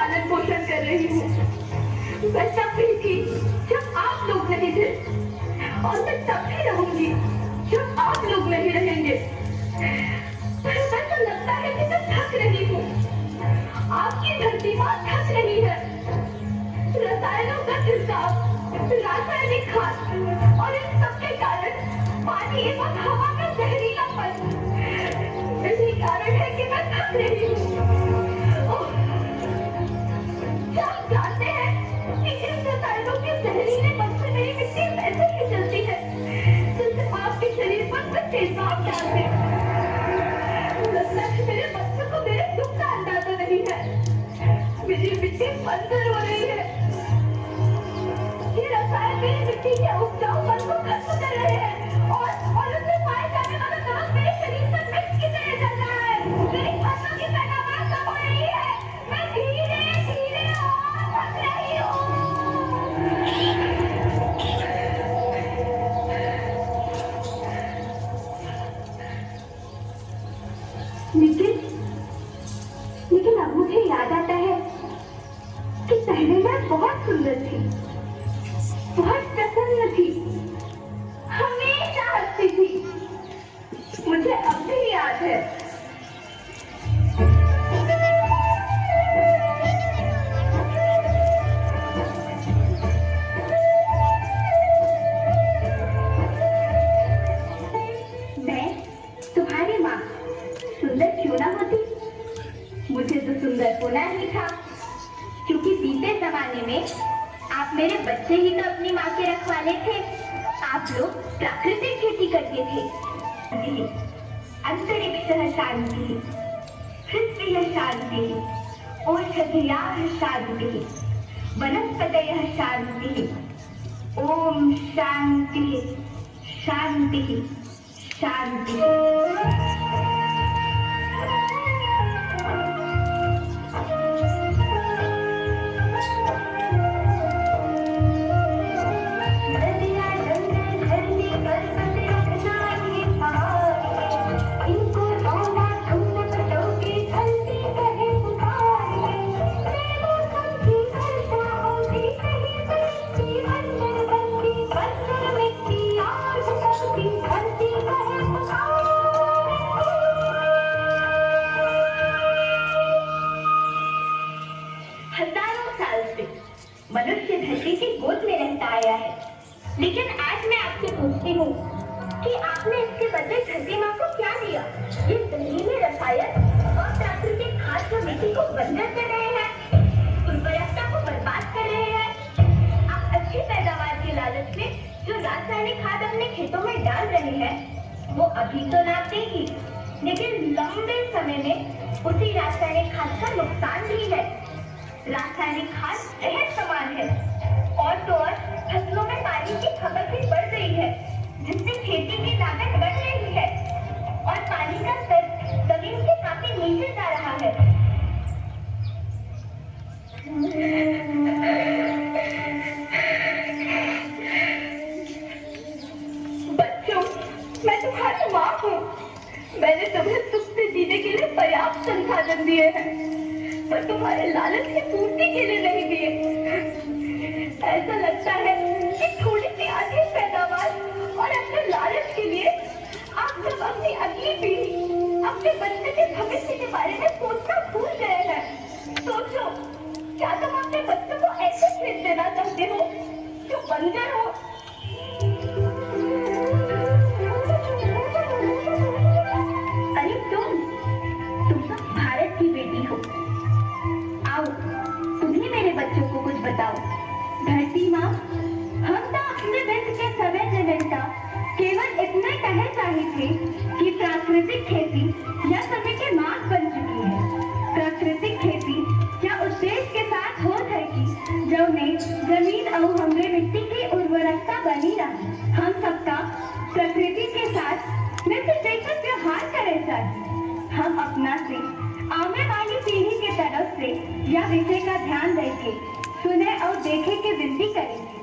पालन पोषण कर रही हूँ। मैं तब भी थी जब आप लोग नहीं थे, और मैं तब भी रहूंगी जब आप लोग नहीं रहेंगे। पर ऐसा लगता है कि मैं थक रही हूँ। आपकी धरती माँ थक रही है। रसायनों का छिड़काव, रासायनिक खाद और इन सबके कारण पानी एवं हवा में जहरीलापन, यही कारण है कि मैं थक रही हूँ। क्या आप जानते हैं कि इन रसायनों के जहरीले मन से मेरी मिट्टी वैसे ही चलती है जैसे आपके शरीर पर कोई तेजाब डाल दे। लगता है मेरे बच्चों को मेरे दुख का अंदाजा नहीं है। मेरी मिट्टी बंजर हो रही है। ये रसायन मेरी मिट्टी के उपजाऊपन को खत्म कर रहे हैं और उसमें पाए जाने वाला नमक मेरे शरीर पर मिक्स की तरह चल रहा है। मेरी फसलों की पैदावार कम हो रही है। मैं धीरे धीरे और थक रही हूँ। लेकिन अब मुझे याद आता है कि पहले मैं बहुत सुंदर थी, बहुत प्रसन्न थी, हमेशा हंसती थी। मुझे अब भी याद है। मैं तुम्हारी माँ सुंदर क्यों ना होती, मुझे तो सुंदर होना ही था, क्योंकि बीते जमाने में आप मेरे बच्चे ही तो अपनी माँ के रखवाले थे। आप लोग प्राकृतिक खेती करते थे। अंतरिक्षः शांतिः, पृथ्व्यः शांतिः, ओषधयः शांतिः, वनस्पतयः शांतिः। ओम शांतिः शांतिः शांतिः। मनुष्य धरती की गोद में रहता आया है, लेकिन आज मैं आपसे पूछती हूँ कि आपने इसके बदले धरती माँ को क्या दिया? ये जहरीले रसायन और प्राकृतिक खाद जो मिट्टी को बंजर कर रहे हैं, उर्वरकता को बर्बाद कर रहे हैं। आप अच्छी पैदावार के लालच में जो रासायनिक खाद अपने खेतों में डाल रहे हैं, वो अभी तो लाभ देगी, लेकिन लंबे समय में उसी रासायनिक खाद का नुकसान भी है। रासायनिक खाद जहर समान है, और तो और फसलों में पानी की खपत भी बढ़ रही है, जिससे खेती की लागत बढ़ रही है और पानी का स्तर जमीन से काफी नीचे जा रहा है। बच्चों, मैं तुम्हारी माँ हूँ। मैंने तुम्हें सुख से जीने के लिए पर्याप्त संसाधन दिए हैं, पर तुम्हारे लालच की पूर्ति के लिए नहीं दिए। ऐसा लगता है कि थोड़ी सी अधिक पैदावार और अपने लालच के लिए आप सब अपनी अगली पीढ़ी, अपने बच्चे के भविष्य के बारे में सोचना भूल गए हैं। सोचो, क्या तुम अपने बच्चों को ऐसे खेत देना चाहते हो जो बंजर हो? अरे तुम सब भारत की बेटी हो। आओ, तुम्ही मेरे बच्चों को कुछ बताओ। धरती माँ, हम तो अपने वक्त के समय जनता केवल इतने कहना चाहे थे कि प्राकृतिक खेती यह समय की मांग बन चुकी है। प्राकृतिक खेती क्या उद्देश्य के साथ हो है कि जो में जमीन और हमारे मिट्टी की उर्वरकता बनी रही। हम सबका प्रकृति के साथ मित्र देकर व्यवहार करें चाहिए। हम अपना से आने वाली पीढ़ी की तरफ से यह विषय का ध्यान रखें, सुने और देखें कि विनती करेंगे।